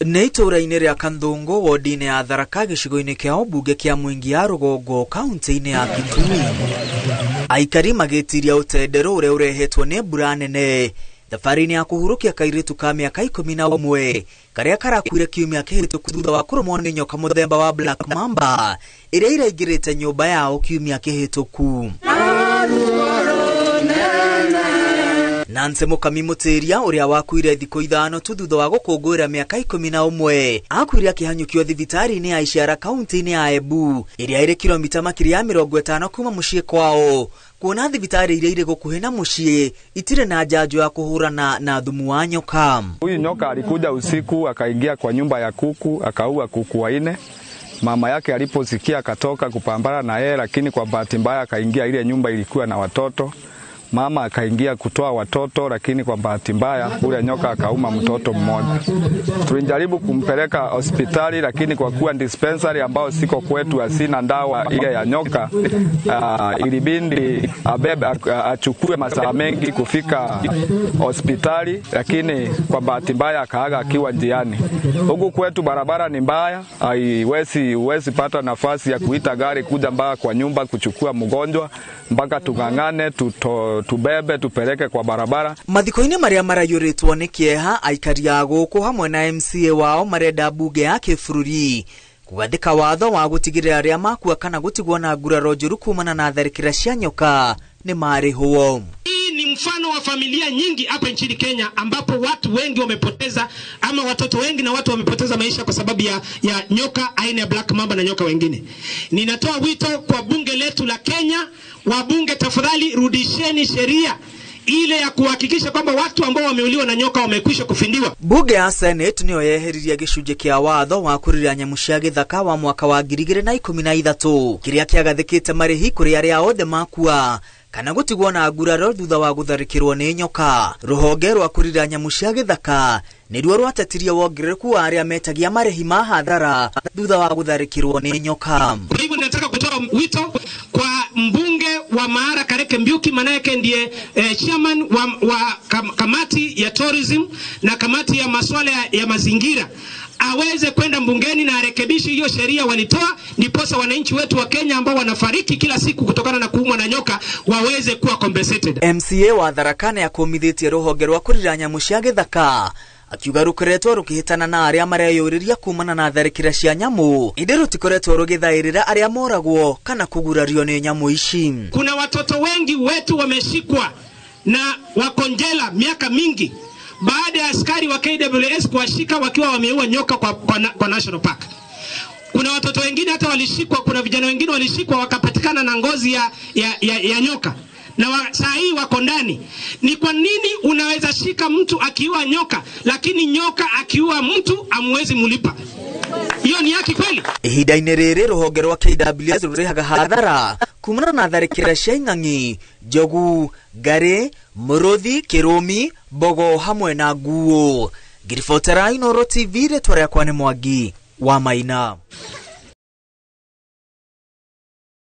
Neitora-inĩ rĩa Kanthungu wodi-inĩ ya Tharaka gĩcigo-inĩ kĩa ũmbunge kĩa Mwingi ya Rũgongo kaunti-inĩ ya Kitui, aikari magĩtiria ũtendero ũrĩa ũrehetwo nĩ mbura nene thabarĩ-inĩ ya kũhurũkia kairĩtu ka mĩaka 11 karĩa karakuire kiumia kĩhĩtũku thutha wa kũrũmwo nĩ nyoka mũthemba wa Black Mamba ĩrĩa iraingĩrĩte nyũmba yao kiumia kĩhĩtũku. Nancy Mukami Mutiria ũrĩa wakuire thikũ 5 tu thutha wa gũkũngũĩra mĩaka 11 akuire akĩhanyũkio thibitarĩ-inĩ ya Ishara kaunti-inĩ ya Embu ĩrĩa ĩrĩ kilomita makĩria 50 kuma mũciĩ kwao, kuona thibitarĩ iria irĩ gũkuhĩ na mũciĩ itirĩ na njanjo ya kũhũrana na thumu wa nyoka. Huyu nyoka alikuja usiku akaingia kwa nyumba ya kuku akaua kuku 4. Mama yake aliposikia akatoka kupambana na yeye, lakini kwa bahati mbaya akaingia ile nyumba ilikuwa na watoto. Mama akaingia kutoa watoto, lakini kwa bahati mbaya ule nyoka akauma mtoto mmoja. Tulijaribu kumpeleka hospitali, lakini kwa kuwa dispensary ambao siko kwetu hasina dawa ile ya nyoka, ilibidi achukue masaa mengi kufika hospitali, lakini kwa bahati mbaya akaaga akiwa njiani. Huku kwetu barabara ni mbaya, huwezi pata nafasi ya kuita gari kuja mpaka kwa nyumba kuchukua mgonjwa, mpaka tungangane tubebe tupeleke kwa barabara. Mathiko-inĩ marĩa marayũrĩtwo nĩ kĩeha, aikari a gũkũ hamwe na MCA wao marenda bunge ya kĩbũrũri kũgathĩka watho wa gũtigĩrĩra arĩa makua kana gũtigwo na nguraro njũru kumana na tharĩkĩra cia nyoka nĩ marĩhwo. Hii ni mfano wa familia nyingi hapa nchini Kenya ambapo watu wengi wamepoteza, ama watoto wengi na watu wamepoteza maisha kwa sababu ya nyoka aina ya Black Mamba na nyoka wengine. Ninatoa wito kwa bunge letu la Kenya, wabunge tafadhali rudisheni sheria ile ya kuhakikisha kwamba watu ambao wameuliwa na nyoka wamekwisha kufindiwa. Bunge ya Senate niyo yeheririe gĩcunjĩ kĩa watho wa kũrĩra nyamũ cia gĩthaka wa mwaka wa 2013 kĩrĩa kĩagathĩkĩte marĩhi kũrĩ arĩa othe makua kana gũtigwo na nguraro thutha wa gũtharĩkĩrwo nĩ nyoka. Rũhonge rwa kũrĩra nyamũ cia gĩthaka nĩruo rwatetirie wongerereku wa arĩa metagia marĩhi ma hathara thutha wa gũtharĩkĩrwo nĩ nyoka. Kwa hivyo nataka kutoa wito kwa mbunge wa Maara Kareke Mbiuki, manake ndiye chairman wa kamati ya tourism na kamati ya masuala ya mazingira, aweze kwenda mbungeni na arekebishe hiyo sheria walitoa, ndiposa wananchi wetu wa Kenya ambao wanafariki kila siku kutokana na kuumwa na nyoka waweze kuwa compensated. MCA wa Tharaka nĩ akomithĩtie rũhonge rwa kũrĩra nyamũ cia gĩthaka akiuga rũkoretwo rũkĩhĩtana na arĩa mareyũrĩria kumana na tharĩkĩra cia nyamũ, ĩndĩ rũtikoretwo rũgĩthaĩrĩra arĩa moragwo kana kũgurario nĩ nyamũ ici. Kuna watoto wengi wetu wameshikwa na wakonjela miaka mingi baada ya askari wa KWS kuwashika wakiwa wameua nyoka kwa National Park. Kuna watoto wengine hata walishikwa, kuna vijana wengine walishikwa wakapatikana na ngozi ya nyoka na saa hii wako ndani. Ni kwa nini unaweza shika mtu akiua nyoka lakini nyoka akiua mtu amwezi mulipa? Hiyo ni haki kweli? Ihinda-inĩ rĩrĩ rũhonge rwa KWS rũrehaga hathara kumana na tharĩkĩra cia ing'ang'i, njogu, ngarĩ, mũrũthi, kĩrũmi, mbogo hamwe na nguo. Ngiribotera Inooro TV, rĩtwa rĩakwa nĩ Mwangi wa Maina.